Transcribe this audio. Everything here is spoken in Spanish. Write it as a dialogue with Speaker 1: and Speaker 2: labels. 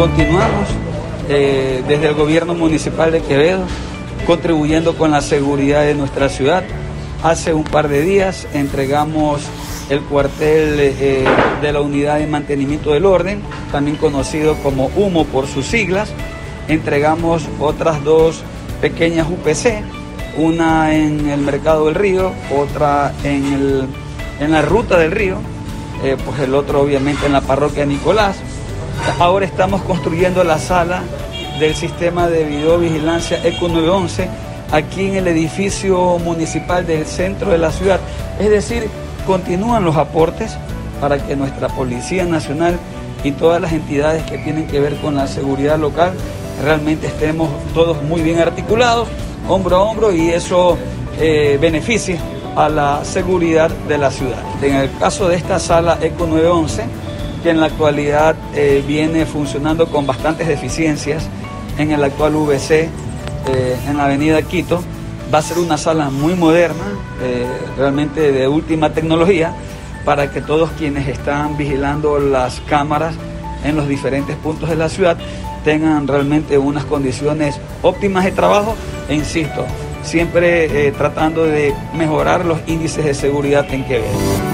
Speaker 1: continuamos desde el gobierno municipal de Quevedo contribuyendo con la seguridad de nuestra ciudad. Hace un par de días entregamos el cuartel de la Unidad de Mantenimiento del Orden, también conocido como UMO por sus siglas. Entregamos otras dos pequeñas UPC, una en el Mercado del Río, otra en la Ruta del Río, pues el otro obviamente en la Parroquia Nicolás. Ahora estamos construyendo la sala del sistema de videovigilancia ECO 911 aquí en el edificio municipal del centro de la ciudad. Es decir, continúan los aportes para que nuestra Policía Nacional y todas las entidades que tienen que ver con la seguridad local realmente estemos todos muy bien articulados, hombro a hombro, y eso beneficie a la seguridad de la ciudad. En el caso de esta sala ECO 911, que en la actualidad viene funcionando con bastantes deficiencias en el actual VC, en la avenida Quito, va a ser una sala muy moderna, realmente de última tecnología, para que todos quienes están vigilando las cámaras en los diferentes puntos de la ciudad tengan realmente unas condiciones óptimas de trabajo, e insisto, siempre tratando de mejorar los índices de seguridad en Quevedo.